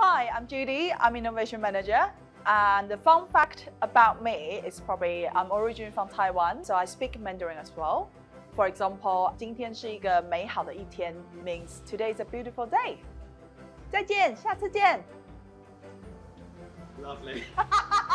Hi, I'm Judy. I'm Innovation Manager. And the fun fact about me is probably I'm originally from Taiwan, so I speak Mandarin as well. For example, 今天是一个美好的一天 means today is a beautiful day. 再见，下次见。 Lovely.